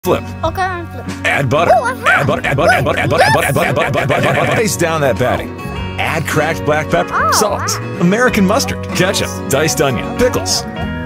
Flip. Okay, I'm flipping. Add butter. Oh, I have. Add butter. Add butter. Add butter. Add butter. Add butter. Add butter. Add butter. Add butter. Face down that patty. Add cracked black pepper, Oh, salt, wow. American mustard, ketchup, diced onion, pickles.